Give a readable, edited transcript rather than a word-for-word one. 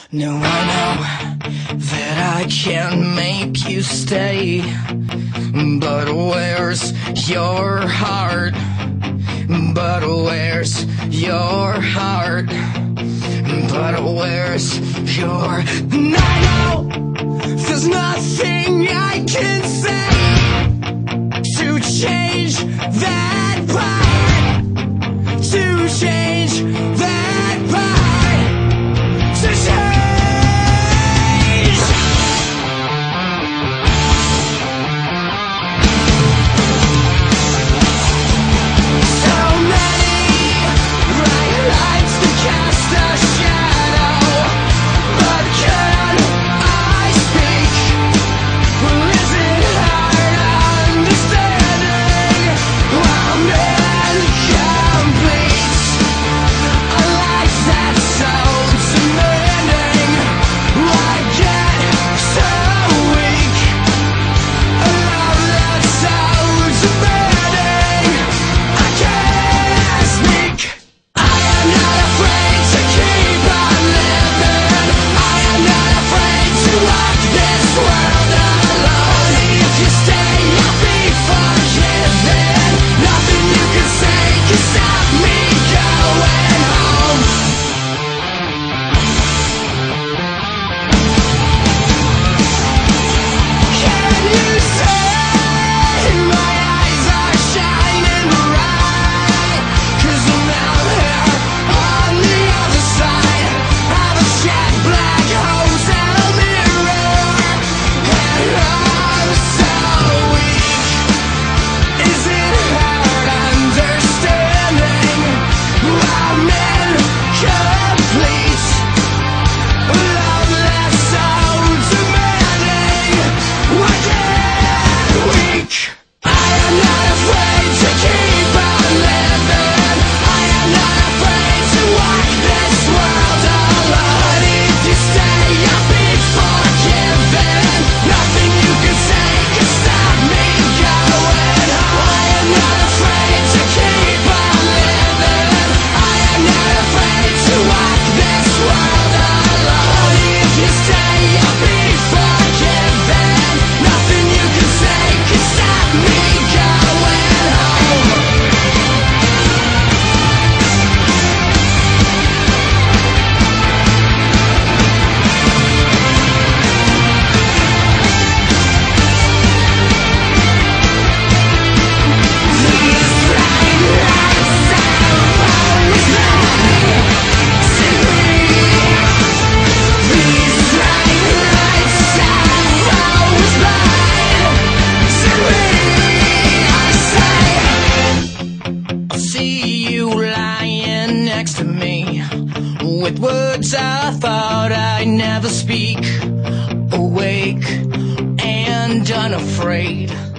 No, I know that I can't make you stay, but where's your heart? But where's your heart? But where's your... And I know there's nothing I can say to change that part, to change that part, to change. To me with words I thought I'd never speak, awake and unafraid.